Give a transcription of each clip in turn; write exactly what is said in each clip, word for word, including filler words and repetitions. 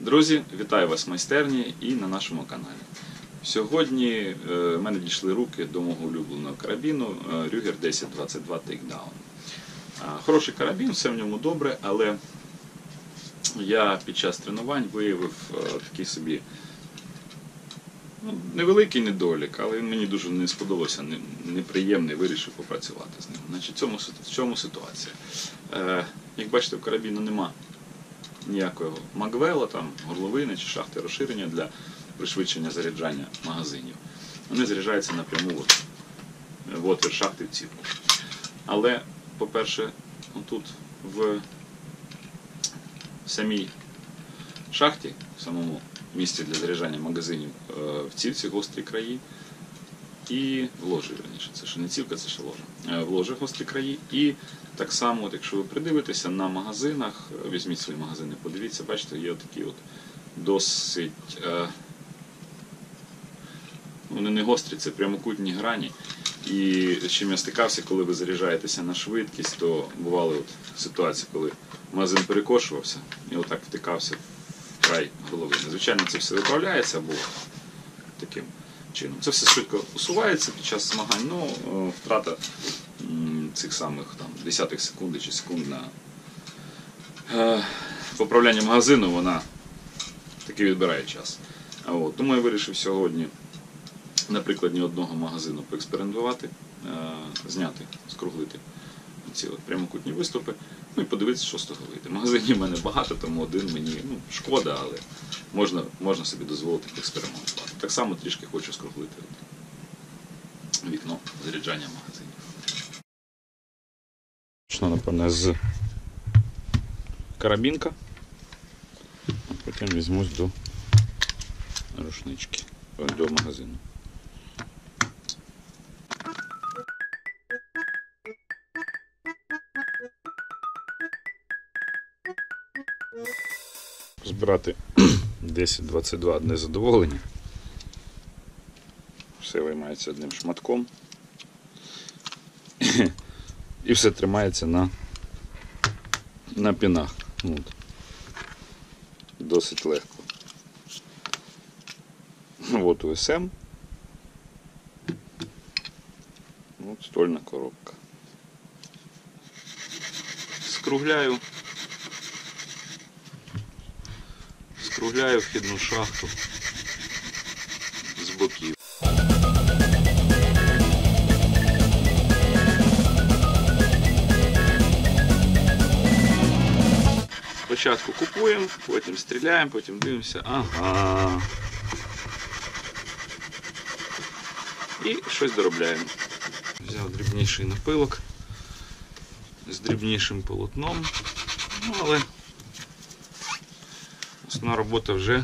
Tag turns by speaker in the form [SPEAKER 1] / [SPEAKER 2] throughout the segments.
[SPEAKER 1] Друзі, вітаю вас в майстерні і на нашому каналі. Сьогодні в мене дійшли руки до мого улюбленого карабіну Ruger десять двадцять два Takedown. Хороший карабін, все в ньому добре, але я під час тренувань виявив такий собі ну, невеликий недолік, але він мені дуже не сподобався, неприємний, вирішив попрацювати з ним. Значить, в цьому, в чому ситуація? Е, як бачите, в карабіну нема ніякого магвела, там, горловини чи шахти розширення для пришвидшення заряджання магазинів. Вони заряджаються напряму от, в отвір шахти в цівку. Але, по-перше, тут в самій шахті, в самому місці для заряджання магазинів, в цівці гострі краї і в ложі, верніше, це ще не цівка, це ще ложа. В ложі гострі краї і так само, от, якщо ви придивитеся на магазинах, візьміть свої магазини, подивіться, бачите, є такі от досить, е, вони не гострі, це прямокутні грані. І з чим я стикався, коли ви заряджаєтеся на швидкість, то бували от ситуації, коли магазин перекошувався і отак втикався в край голови. Звичайно, це все виправляється або таким чином. Це все швидко усувається під час змагань, але втрата цих самих там, десятих секунд чи секунд на е, поправляння магазину, вона таки відбирає час. А от, тому я вирішив сьогодні на прикладі одного магазину поекспериментувати, е, зняти, скруглити ці от прямокутні виступи, ну і подивитися, що з того вийде. Магазинів в мене багато, тому один мені ну, шкода, але можна, можна собі дозволити поекспериментувати. Так само трішки хочу скруглити от, вікно заряджання магазинів. Почну, напевне, з карабінка, а потім візьмусь до рушнички, до магазину. Збирати десять двадцять два одне задоволення. Все виймається одним шматком. І все тримається на, на пінах. От. Досить легко. От У С М. От стольна коробка. Скругляю. Скругляю вхідну шахту з боків. Спочатку купуємо, потім стріляємо, потім дивимося, ага. І щось доробляємо. Взяв дрібніший напилок з дрібнішим полотном, ну, але основна робота вже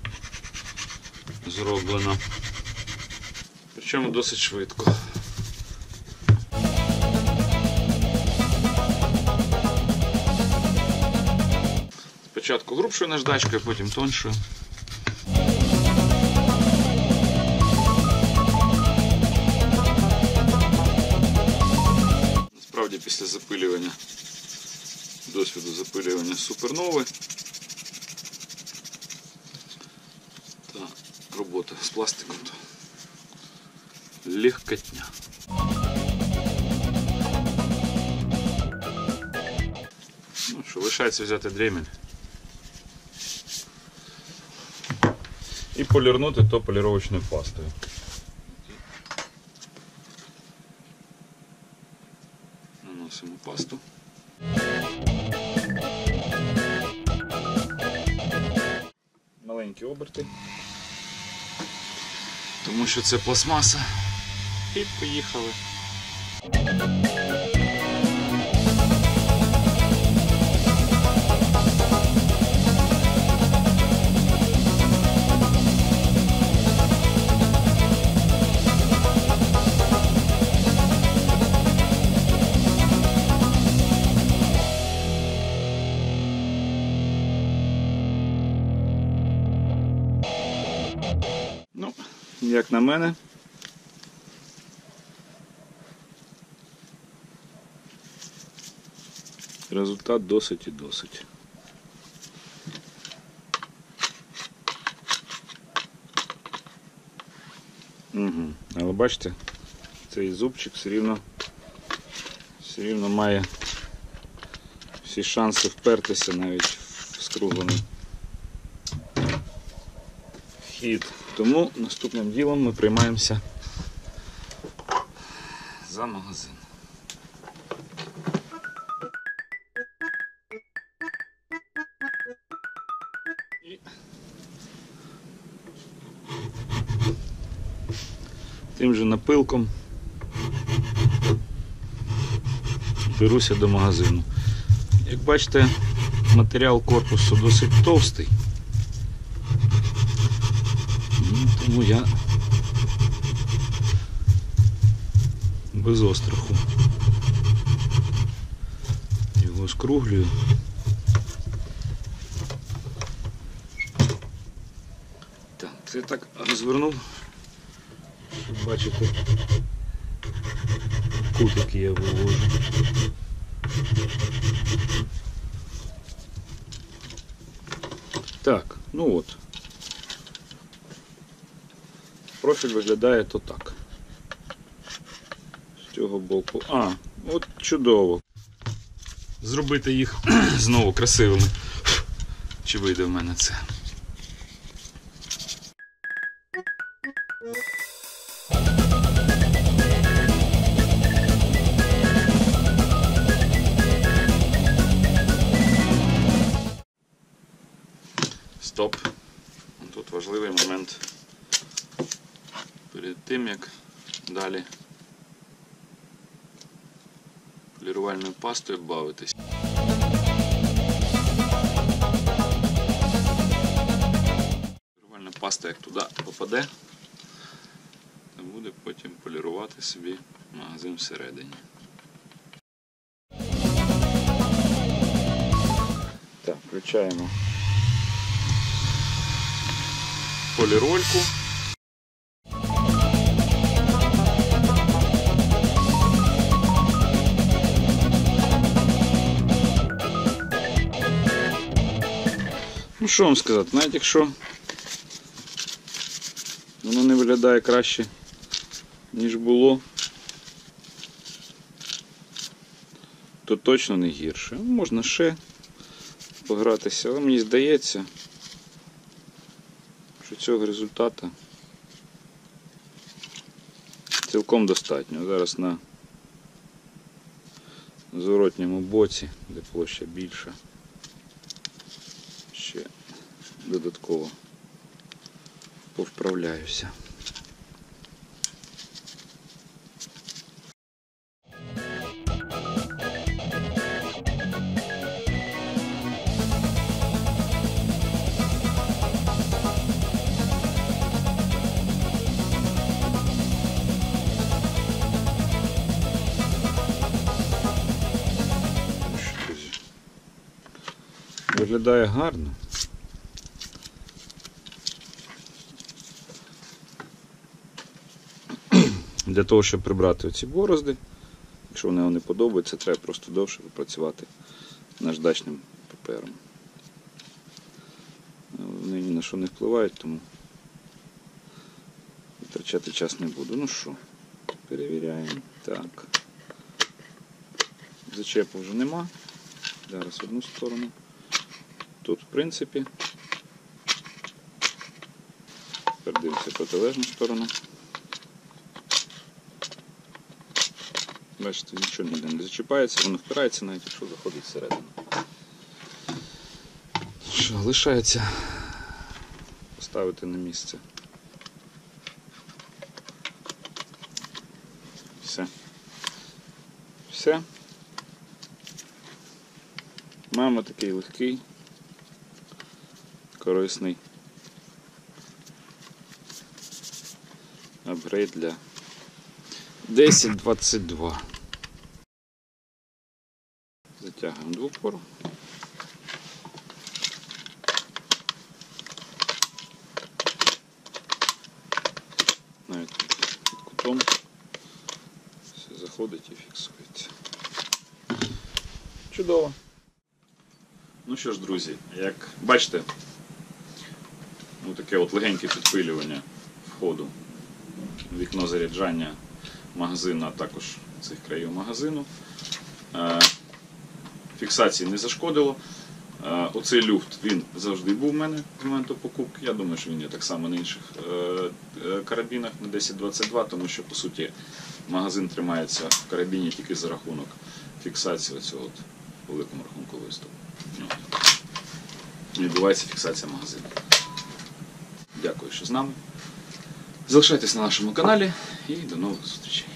[SPEAKER 1] зроблена. Причому досить швидко. Спочатку грубшою наждачкою, потім тоншою. Насправді після запилювання, досвіду запилювання супернови, та робота з пластиком то легкотня. Ну що, лишається взяти дремель і полірнути то поліровочною пастою. Наносимо пасту. Маленькі оберти, тому що це пластмаса. І поїхали. Ну, як на мене, результат досить і досить. Угу. Але бачите, цей зубчик все рівно, все рівно має всі шанси впертися навіть в скруглений вхід. Тому наступним ділом ми приймаємося за магазин. І тим же напилком беруся до магазину. Як бачите, матеріал корпусу досить товстий, тому я без остраху його скруглюю. Так, це так розвернув, щоб бачите, кутики я вивожу. Так, ну от. Профіль виглядає то так. З цього боку. А, от чудово. Зробити їх знову красивими. Чи вийде в мене це? Стоп. Тут важливий момент. Перед тим, як далі полірувальною пастою бавитись. Полірувальна паста, як туди попаде, то буде потім полірувати собі магазин всередині. Так, включаємо полірольку. Ну що вам сказати, навіть якщо воно не виглядає краще, ніж було, то точно не гірше. Можна ще погратися, але мені здається, що цього результату цілком достатньо. Зараз на зворотньому боці, де площа більша, ще додатково повправляюся. Виглядає гарно. Для того, щоб прибрати оці борозди, якщо вони вам не подобаються, треба просто довше попрацювати наждачним папером. Вони ні на що не впливають, тому витрачати час не буду. Ну що, перевіряємо. Так. Зачепу вже нема. Зараз одну сторону. Тут, в принципі, тепер дивимося протилежну сторону. Бачите, нічого ніде не зачіпається, воно впирається навіть, якщо заходить всередину. Що, лишається поставити на місце. Все. Все. Маємо такий легкий, корисний апгрейд для десять двадцять два. Затягуємо двопор. Навіть під кутом все заходить і фіксується. Чудово. Ну що ж, друзі, як бачите, ну, таке от легеньке підпилювання входу вікно заряджання магазину, а також цих країв магазину. Е, Фіксації не зашкодило. Е, Оцей люфт, він завжди був у мене з моменту покупки. Я думаю, що він є так само на інших е, е, карабінах на десять двадцять два, тому що, по суті, магазин тримається в карабіні тільки за рахунок фіксації оцього от, по великому рахунку виступу. Ну, відбувається фіксація магазину. Дякую, що з нами. Залишайтесь на нашому каналі і до нових зустрічей.